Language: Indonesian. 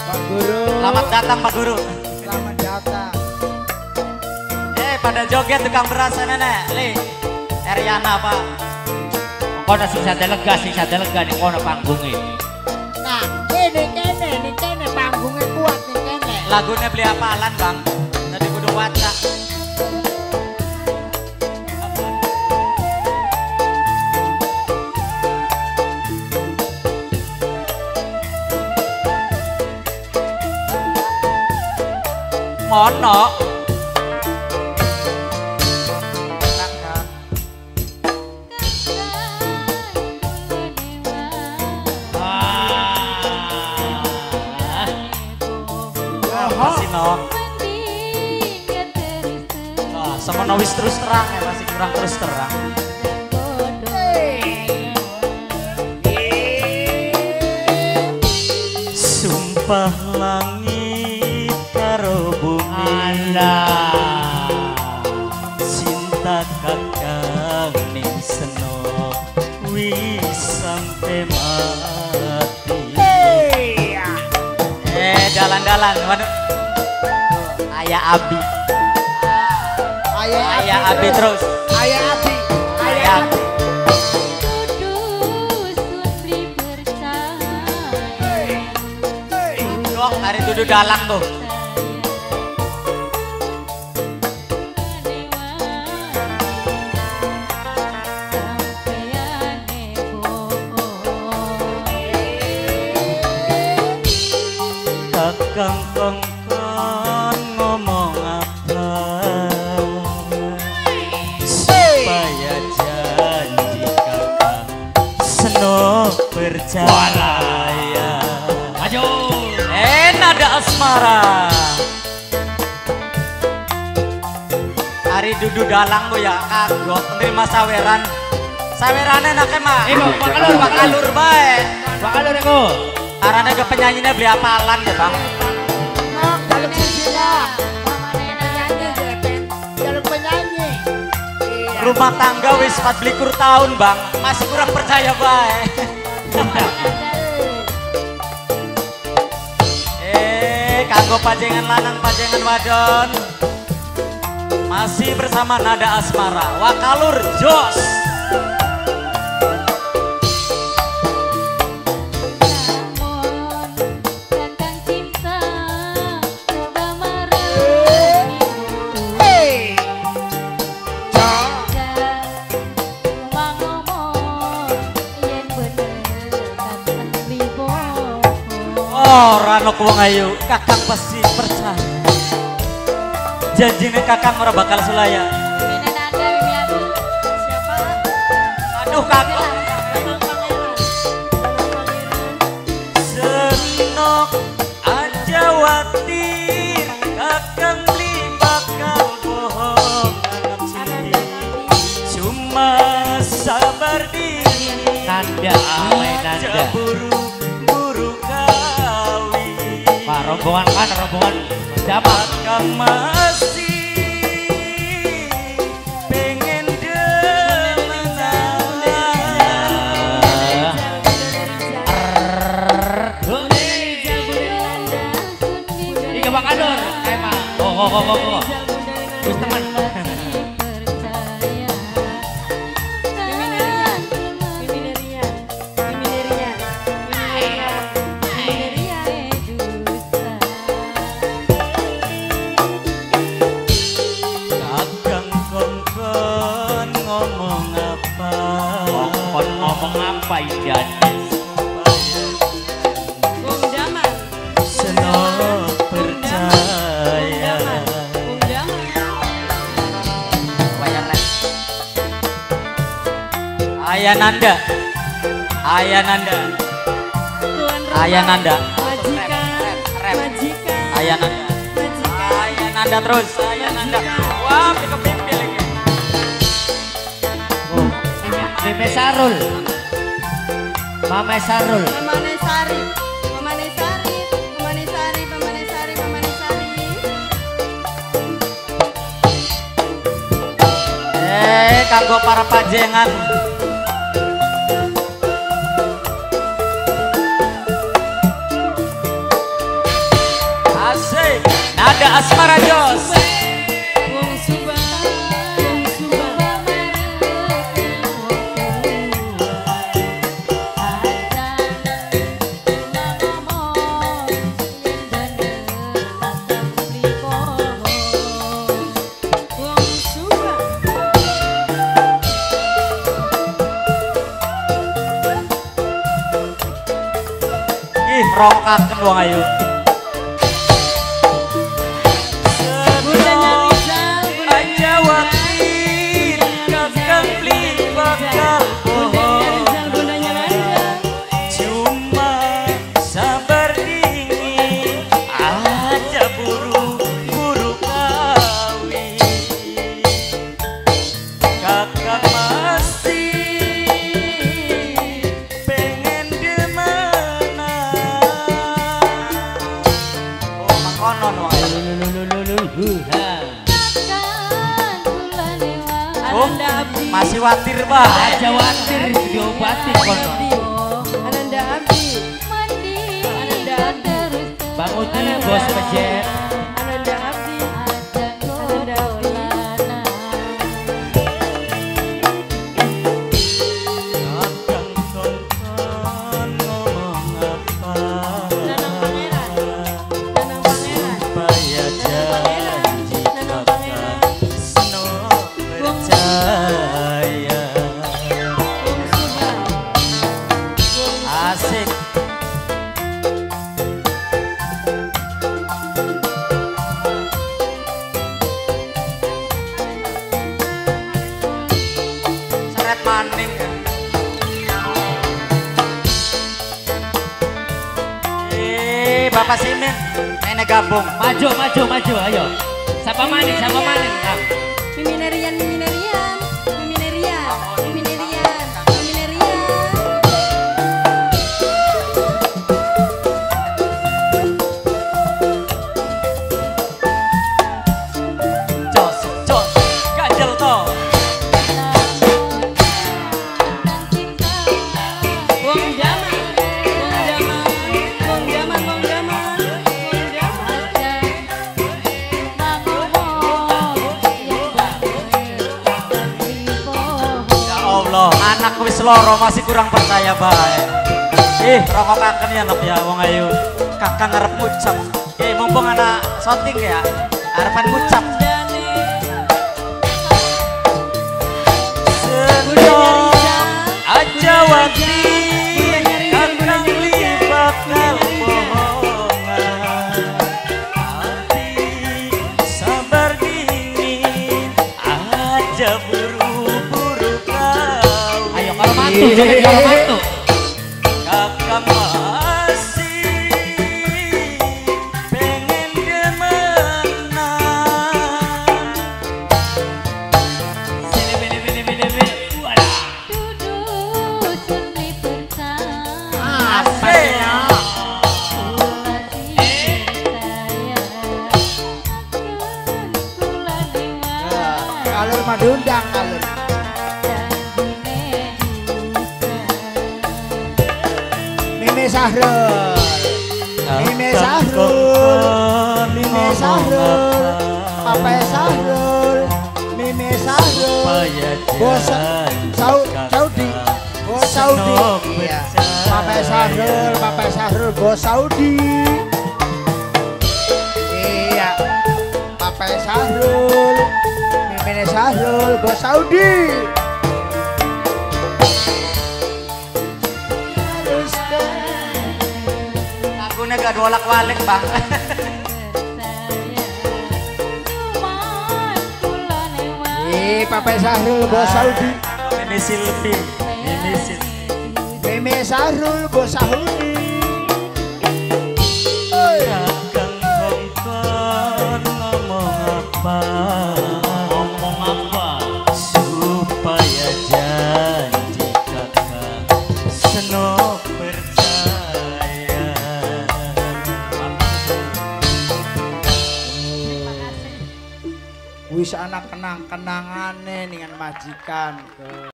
Pak Guru. Selamat datang Pak Guru. Selamat datang. Pada joget tukang beras nenek. Li. Eriana Pak. Kono sing satelega ning kono panggunge. Nah, ini kene panggungnya kuat nih kene. Lagunya beli apalan Bang. Tadi kudu waca. Mono. Semono wis terus terang ya, masih kurang terus terang. Sumpah langit karo bumi, cinta kakang ning seno wis sampai mati. Dalan-dalan, waduh. Ayah Abi. Ayah Abi terus. Ayah Abi. Ayah Abi. Dok, hari Dudu Dalang tuh. Kakang kongkon ngomong apa supaya janji kakang seno percaya. Maju. Nada asmara. Hari Dudu Dalang gue ya kagok nerima saweran. Sawerannya enaknya mah. Pak Alur bae. Pak Alur iku. Karena ke penyanyinya beli apalan ya Bang. Jaluk sisilah. Jaluk penyanyi. Rumah tangga wis 24 tahun Bang, masih kurang percaya bae. Kanggo pajengan lanang pajengan wadon. Masih bersama Nada Asmara, Wakalur Jos. Ranok wong ayu, kakang pasti percaya. Janjine kakang ora bakal sulaya. Aduh kakang. Senok aja watir, kakang beli bakal bohong sini. Cuma sabar diri. Nanda amai nanda. Rombongan dapat kang masih pengen Iga Bang Alur, emang. Oh. Terus teman. Ngomong apa Ijan? Seno percaya. Ayah Nanda. Ayah Nanda. Ayah Nanda. Ayah Nanda. Ayah Nanda terus. Ayah Nanda. Wah, kepimpin lagi. Mame Sarul. Mame Sarul. Mamane Sari. Mamane Sari. Mamane Sari. Mamane Sari. Mamane Sari. Kanggo para pajengan. Asik. Nada Asmara Jos. Wong Subang, Wong Subang. Wong Subang. Ih, rokaken wong ayu. Bundanya Rizal, Aja wakil kakang beli bakal Bundanya Rizal, bundanya Rizal. cuma sabar dingin aja buru-buru kawin kakak masih pengen demenan oh mangkonon wong oh masih watir bah Aja watir diobati kono. Ananda Abdi, Ananda Abdi, Bang Uti bos pejet. Ananda Abdi, Ananda Abdi. Kakang kongkon ngomong apa Nanang Pangeran, Nanang Pangeran. supaya janji Nanang kakak Pangeran. seno percaya Wong Subang, Wong asik seret maning Bapak Simin nenek gabung Maju, maju, maju, ayo. Siapa maning, siapa maning? Kang? Miminerian, Miminerian, Miminerian, Miminerian, Miminerian. jos jos ganjel to Wong Jaman, Wong Jaman, Wong Jaman, Wong Jaman, Wong Jaman. ya Allah anak wis loro masih kurang percaya bae rongokaken ya nok ya wong ayu kakang ngarep ngucap mumpung anak syuting ya harapan ngucap Seno aja wakti kakang li bakal bohongan hati sabar dingin aja buru-buru kawin Ayo kalau matu, joget kalau matu. kakang masih pengen demenan Bini, bini, bini, bini, bini. Wadah. asik Alur madundang alur. Mimi Sahrul. Mimi Sahrul. Mimi Sahrul. Papa Sahrul. Mimi Sahrul. Bos Saudi. Bos Saudi. Iya. Papa Sahrul, Papa Sahrul, Bos Saudi. Iya. Papa Sahrul. Mimi Sahrul, Bos Saudi. lagune gak dolak walik bang Papa Sahrul, Bos Saudi. ini Silvi ini Silvi Mimi Sahrul, Bos Saudi. kakang kongkon ngomong apa Ngomong apa? supaya janji kakak seno percaya Wis anak kenang-kenangane dengan majikan.